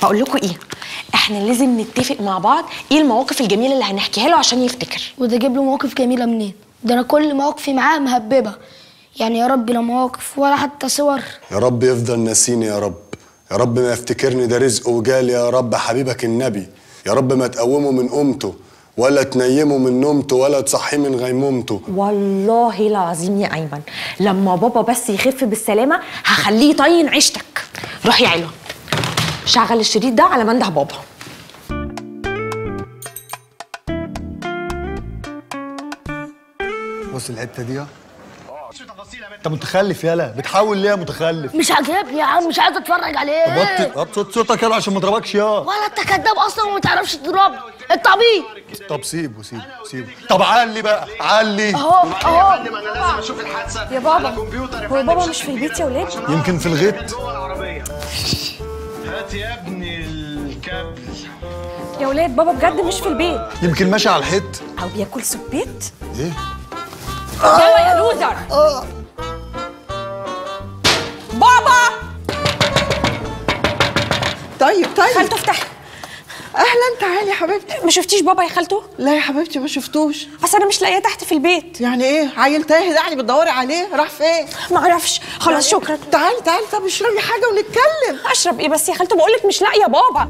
بقول لكم ايه، احنا لازم نتفق مع بعض ايه المواقف الجميله اللي هنحكيها له عشان يفتكر. وده جيب له مواقف جميله منين؟ ده انا كل مواقفي معاه مهببه. يعني يا رب لا مواقف ولا حتى صور. يا رب يفضل ناسيني يا رب. يا رب ما يفتكرني ده رزق وجالي يا رب حبيبك النبي. يا رب ما تقومه من قومته ولا تنيمه من نومته ولا تصحيه من غيمومته. والله العظيم يا ايمن لما بابا بس يخف بالسلامه هخليه يطين عيشتك. روح يا علوه شغل الشريط ده على منده بابا. بص الحته دي انت متخلف يالا، بتحاول ليه يا متخلف؟ مش عاجبني يا عم، مش عايز اتفرج عليه. وطي صوتك يلا عشان ما اضربكش يا ولا انت كداب اصلا وما تعرفش تضربني، انت عبيط. طب سيبه. طب علي بقى علي. اهو انا لازم اشوف الحادثه يا بابا هو بابا مش في البيت يا ولاد؟ يمكن في الغيط. هات يا ابني الكابل يا ولاد بابا بجد مش في البيت. يمكن ماشي على الحيط او بياكل سبيت. ايه؟ يلا يا لوزر. بابا طيب خالته افتحي. اهلا تعالي يا حبيبتي. ما شفتيش بابا يا خالته؟ لا يا حبيبتي ما شفتوش. اصل انا مش لاقيه تحت في البيت. يعني ايه عيل تاهي يعني بتدوري عليه؟ راح فين؟ ما اعرفش. خلاص يعني شكرا. تعالي طب اشربي حاجه ونتكلم. اشرب ايه بس يا خالته؟ بقول لك مش لاقيه بابا.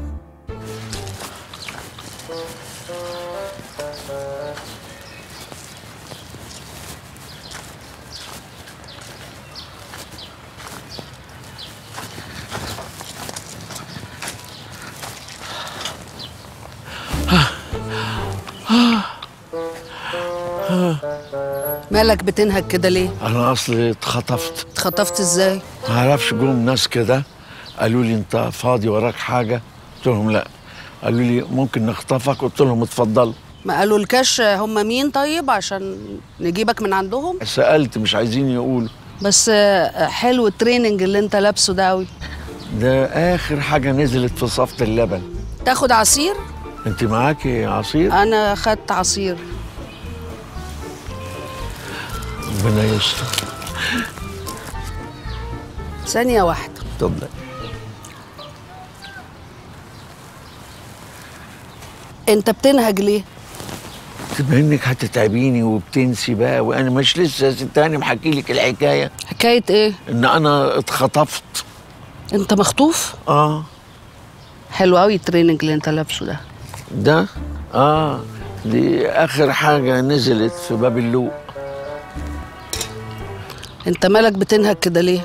مالك بتنهك كده ليه؟ أنا أصلي اتخطفت. اتخطفت ازاي؟ ما أعرفش، جم ناس كده قالوا لي أنت فاضي وراك حاجة؟ قلت لهم لا. قالوا لي ممكن نخطفك؟ قلت لهم اتفضلوا. ما قالوا الكاش هم مين طيب عشان نجيبك من عندهم؟ سألت مش عايزين يقولوا. بس حلو التريننج اللي انت لابسه ده قوي. ده آخر حاجة نزلت في صفة اللبن. تاخد عصير؟ أنت معاكي عصير؟ أنا خدت عصير. ربنا يستر. ثانية واحدة. اتفضل. أنت بتنهج ليه؟ بما إنك هتتعبيني وبتنسي بقى، وأنا مش لسه ستاني محكي لك الحكاية. حكاية إيه؟ إن أنا اتخطفت. أنت مخطوف؟ حلو قوي التريننج اللي أنت لابسه ده. دي آخر حاجة نزلت في باب اللوق. انت مالك بتنهك كده ليه؟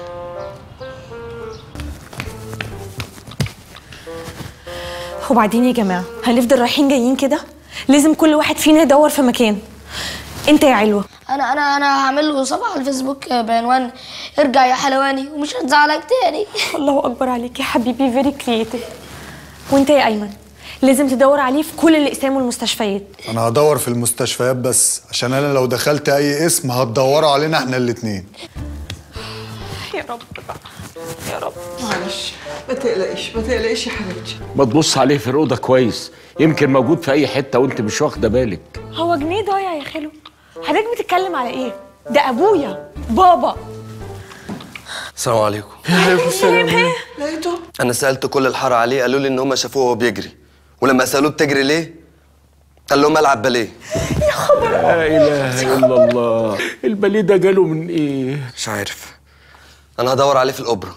وبعدين يا جماعه هنفضل رايحين جايين كده؟ لازم كل واحد فينا يدور في مكان. انت يا علوه. انا هعمل له صفحه على الفيسبوك بعنوان ارجع يا حلواني ومش هتزعلك تاني. الله اكبر عليك يا حبيبي، فيري كرييتيف. وانت يا ايمن لازم تدور عليه في كل الاقسام والمستشفيات. انا هدور في المستشفيات بس عشان انا لو دخلت اي اسم هتدوروا علينا احنا الاتنين. يا رب بقى يا رب. معلش ما تقلقيش يا حبيبتي. ما تبص عليه في الأوضة كويس، يمكن موجود في أي حتة وأنت مش واخدة بالك. هو جنيه ضايع يا خالو؟ حضرتك بتتكلم على ايه؟ ده ابويا بابا. السلام عليكم. وعليكم السلام. لقيته؟ انا سالت كل الحاره عليه، قالوا لي ان هم شافوه وهو بيجري، ولما سالوه بتجري ليه قال لهم العب باليه. يا خبر. لا اله الا الله. الباليه ده جاله من ايه؟ مش عارف. انا هدور عليه في الاوبرا.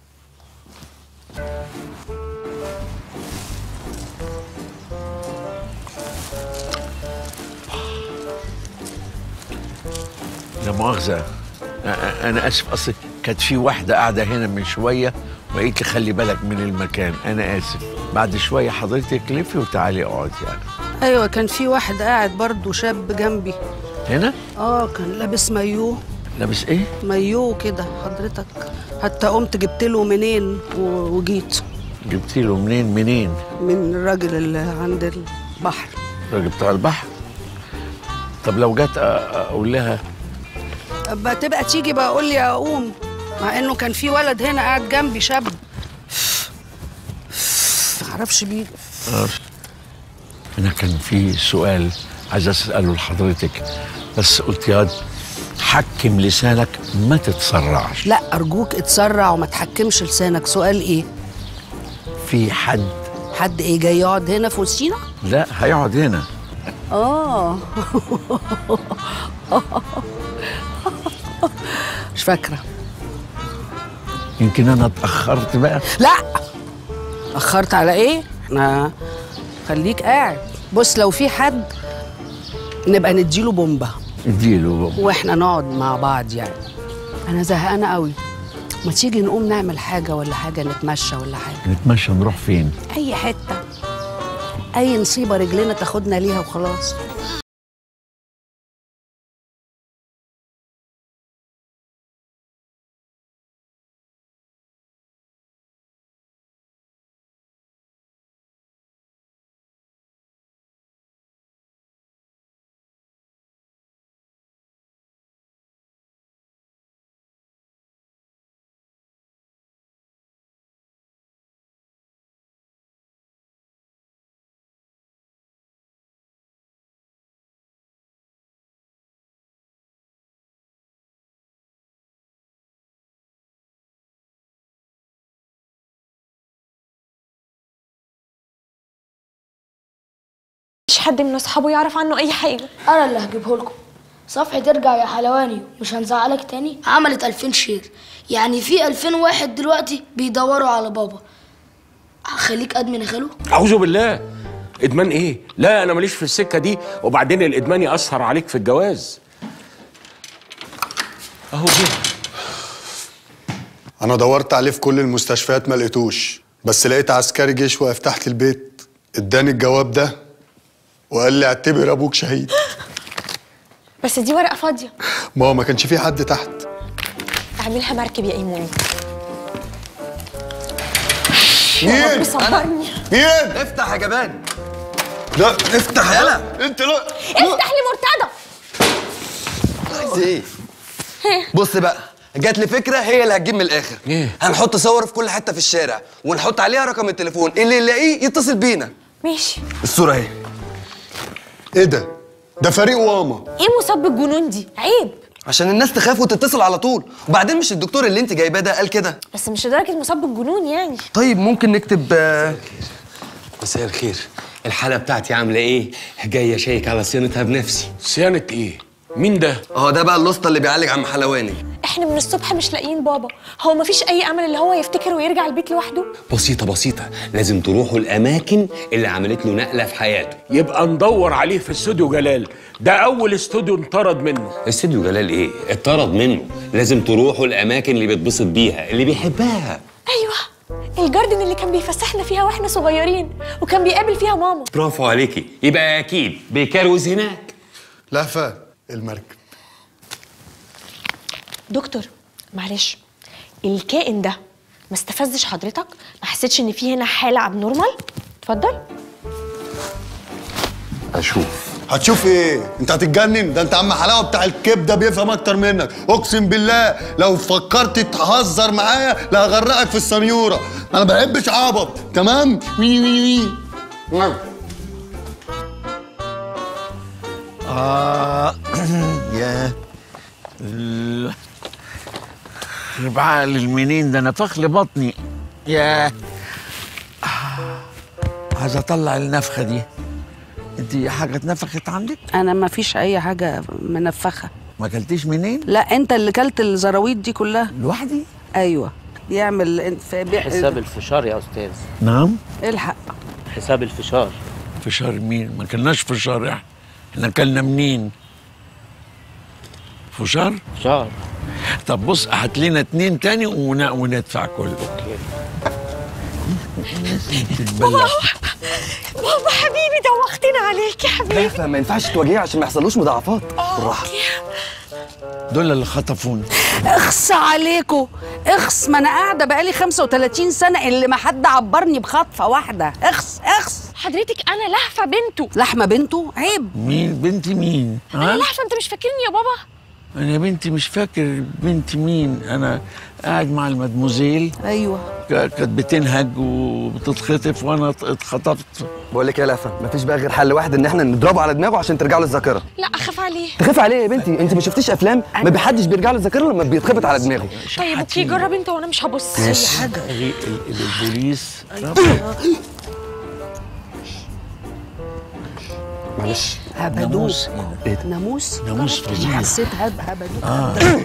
لا مؤاخذة، أنا آسف، أصل كانت في واحدة قاعدة هنا من شوية وقالت لي خلي بالك من المكان. أنا آسف. بعد شوية حضرتك لفي وتعالي اقعدي يعني. أيوة كان في واحد قاعد برضه شاب جنبي. هنا؟ كان لابس مايوه. لابس إيه؟ مايوه كده حضرتك. حتى قمت جبت له منين وجيت. جبتي له منين؟ من الراجل اللي عند البحر. الراجل بتاع البحر؟ طب لو جت أقول لها؟ طب تبقى تيجي بقى قول لي اقوم، مع انه كان في ولد هنا قاعد جنبي شاب معرفش بيه. انا كان في سؤال عايز اساله لحضرتك، بس قلت يا حكم لسانك ما تتسرعش. لا ارجوك اتسرع وما تحكمش لسانك. سؤال ايه؟ في حد حد ايه جاي يقعد هنا في وسطينا؟ لا هيقعد هنا. مش فاكره. يمكن انا اتاخرت بقى. لا اتاخرت على ايه؟ انا خليك قاعد. بص لو في حد نبقى نديله بومبه. اديله بومبه واحنا نقعد مع بعض يعني. انا زهقانه قوي. ما تيجي نقوم نعمل حاجه ولا حاجه، نتمشى ولا حاجه؟ نتمشى نروح فين؟ اي حته، اي نصيبه رجلنا تاخدنا ليها وخلاص. مش حد من اصحابه يعرف عنه اي حاجه. انا اللي هجيبه لكم. صفحة ارجع يا حلواني مش هنزعلك تاني عملت 2000 شير، يعني في 2000 واحد دلوقتي بيدوروا على بابا. هخليك ادمن يا خالو. اعوذ بالله. ادمان ايه؟ لا انا ماليش في السكه دي، وبعدين الادمان ياثر عليك في الجواز. اهو جه. انا دورت عليه في كل المستشفيات ما لقيتوش، بس لقيت عسكري جيش واقف تحت البيت اداني الجواب ده وقال لي اعتبر ابوك شهيد. بس دي ورقه فاضيه. ما هو ما كانش في حد تحت. اعملها مركب يا ايموني. مين؟ صبرني. مين؟ افتح يا جبان. لا افتح يلا. انت لا افتح لي مرتضى. عايز ايه؟ بص بقى، جات لي فكره هي اللي هتجيب من الاخر. ايه؟ هنحط صور في كل حته في الشارع ونحط عليها رقم التليفون، اللي يلاقيه يتصل بينا. ماشي. الصوره اهي. ايه ده؟ ده فريق واما. ايه مصاب بالجنون دي؟ عيب. عشان الناس تخاف وتتصل على طول، وبعدين مش الدكتور اللي انت جايباه ده قال كده؟ بس مش لدرجه مصاب بالجنون يعني. طيب ممكن نكتب مساء الخير، الحالة بتاعتي عاملة ايه؟ جاي اشيك على صيانتها بنفسي. صيانة ايه؟ مين ده؟ ده بقى الاسطى اللي بيعالج عم حلواني. احنا من الصبح مش لاقيين بابا، هو مفيش اي امل اللي هو يفتكر ويرجع البيت لوحده؟ بسيطة، لازم تروحوا الأماكن اللي عملت له نقلة في حياته. يبقى ندور عليه في استوديو جلال، ده أول استوديو انطرد منه. استوديو جلال ايه؟ اتطرد منه، لازم تروحوا الأماكن اللي بيتبسط بيها، اللي بيحبها. ايوه، الجاردن اللي كان بيفسحنا فيها واحنا صغيرين وكان بيقابل فيها ماما. برافو عليكي، يبقى أكيد بيكروز هناك. لهفة المركب. دكتور معلش، الكائن ده ما استفزش حضرتك؟ ما حسيتش ان في هنا حاله ابنورمال؟ اتفضل. هتشوف ايه؟ انت هتتجنن؟ ده انت عم حلاوه بتاع الكبده بيفهم اكتر منك، اقسم بالله لو فكرت تهزر معايا لا هغرقك في السنيوره، انا ما بحبش عبط، تمام؟ وي وي وي. يا بعقل المنين ده، انا فخل بطني. يا عايز اطلع النفخه دي. انت حاجه اتنفخت عندك؟ انا ما فيش اي حاجه منفخه. ما اكلتيش منين؟ لا انت اللي كلت الزراويط دي كلها لوحدي. ايوه بيعمل حساب الفشار يا استاذ. نعم. الحق حساب الفشار. فشار مين؟ ما كلناش فشار، احنا كلنا منين؟ فشار؟ فشار. طب بص، هات لنا 2 تاني وندفع كله. اوكي. بابا حبيبي دوختنا عليك يا حبيبي. لا ما ينفعش تواجهيه عشان ما يحصلوش مضاعفات. بالراحه. دول اللي خطفونا. اخص عليكم، اخص، ما انا قاعده بقالي 35 سنه اللي ما حد عبرني بخطفه واحده. اخص. حضرتك انا لهفه بنته. لحمه بنته؟ عيب. مين بنتي مين؟ انا لهفه، انت مش فاكرني يا بابا؟ انا بنتي مش فاكر بنتي مين. انا قاعد مع المدموزيل. ايوه كانت بتنهج وبتتخطف وانا اتخطفت. بقول لك يا لهفه، مفيش بقى غير حل واحد، ان احنا نضربه على دماغه عشان ترجع له الذاكره. لا اخاف عليه. تخاف عليه يا بنتي؟ انت ما شفتيش افلام؟ ما بيحدش بيرجع له الذاكره لما بيتخبط على دماغه. طيب اوكي، جرب انت وانا مش هبص. اي حاجه. البوليس. وش هبدوك. ناموس ايه ده؟ ناموس. ناموس فظيع. حسيت هبدوك.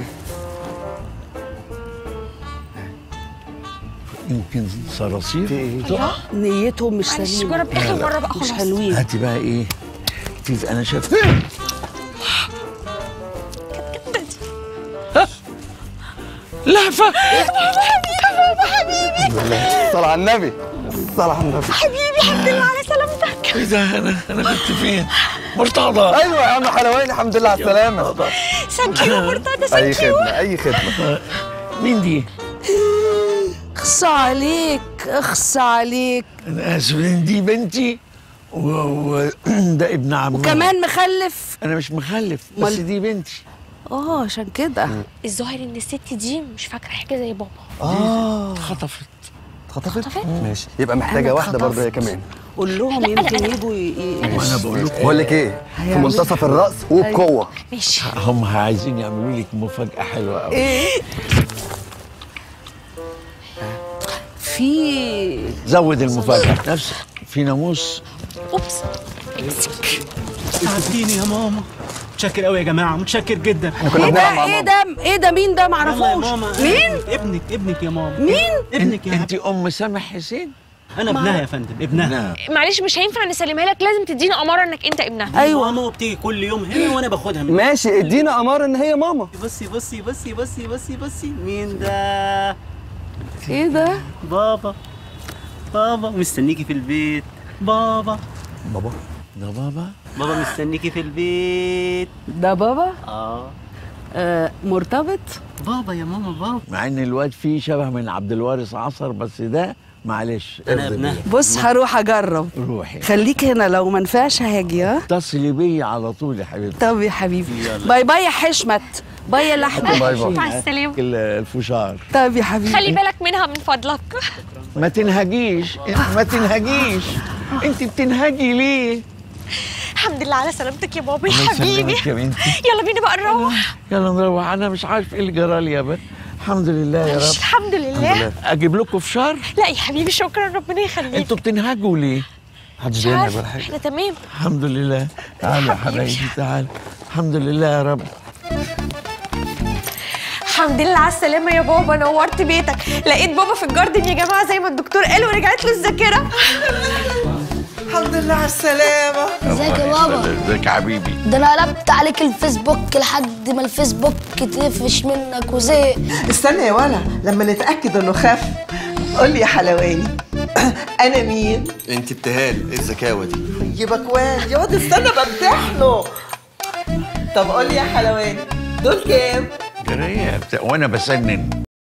يمكن صراصير. في ايه؟ نيتهم مش معلش سليمه. جرب اخر مره بقى مش خلاص. حلوين. هاتي بقى ايه؟ انا شايف لهفه. صل على النبي، صل على النبي. حبيبي الحمد لله على سلامتك. ايه ده؟ انا كنت فين؟ مرتضى. ايوه يا عم حلواني، الحمد لله على السلامه. ثانك يو مرتضى، اي ثانك يو. خدمه اي خدمه. مين دي؟ اخص عليك اخص عليك. انا اسف، دي بنتي وده ابن عمي. وكمان مخلف. انا مش مخلف بس دي بنتي. عشان كده. الظاهر ان الست دي مش فاكره حاجه زي بابا. اتخطفت. اتخطفت؟ ماشي، يبقى محتاجه واحده برضه هي كمان. قول لهم يمكن يجوا وانا بقول لكم بقول لك ايه، في منتصف الراس وبقوه. ماشي. هم عايزين يعملوا لك مفاجاه حلوه قوي. ايه؟ في زود المفاجاه نفسك. في ناموس. اوبس. ساعدتيني يا ماما. متشكر قوي يا جماعه، متشكر جدا. احنا كنا بنلعب مع ماما. ايه ده مين ده؟ معرفوش. مين؟ ابنك يا ماما. مين؟ ابنك يا انت ام سامح حسين؟ انا ابنها يا فندم، ابنها. معلش مش هينفع نسلمها لك، لازم تدينا اماره انك انت ابنها. ايوه ماما بتيجي كل يوم هنا وانا باخدها من. ماشي، ادينا اماره ان هي ماما. بصي بصي بصي بصي بصي بصي، مين ده؟ ايه ده؟ بابا. بابا مستنيكي في البيت. بابا. بابا؟ ده بابا؟ بابا مستنيكي في البيت. ده بابا؟ مرتبط؟ بابا يا ماما بابا. مع ان الواد فيه شبه من عبد الوارث عصر، بس ده معلش. انا ابنها. بص هروح اجرب. روحي. خليك هنا، لو ما نفعش هاجي. اتصلي بيا على طول يا حبيبتي. طب يا حبيبي. باي باي يا حشمت. باي يا لحمه. باي باي. مع السلامه. الفشار. طب يا حبيبي. خلي بالك منها من فضلك. ما تنهجيش ما تنهجيش. انت بتنهجي ليه؟ الحمد لله على سلامتك يا بابا يا الله حبيبي. يسلمك يا بنتي. يلا بينا بقى نروح. يلا نروح. انا مش عارف ايه اللي جرالي يا بنت. الحمد لله يا رب. الحمد لله. اجيب لكم فشار؟ لا يا حبيبي شكرا، ربنا يخليك. انتوا بتنهجوا ليه؟ محدش مش عارفة، بينهج ولا حاجه. احنا تمام. الحمد لله. تعالوا يا حبايبي تعالوا. الحمد لله يا رب. الحمد لله على السلامة يا بابا، نورت بيتك. لقيت بابا في الجاردن يا جماعة زي ما الدكتور قال، ورجعت له الذاكرة. الحمد لله على السلامة. ازيك يا بابا؟ ازيك يا حبيبي؟ ده انا قلبت عليك الفيسبوك لحد ما الفيسبوك تقفش منك وزهق. استنى يا ولا لما نتأكد انه خف. قول لي يا حلواني انا مين؟ انت ابتهال، ايه الذكاوه دي؟ يبقى واد يا واد، استنى بمتحنه. طب قول لي يا حلواني دول كام؟ جرايه وانا بسنن.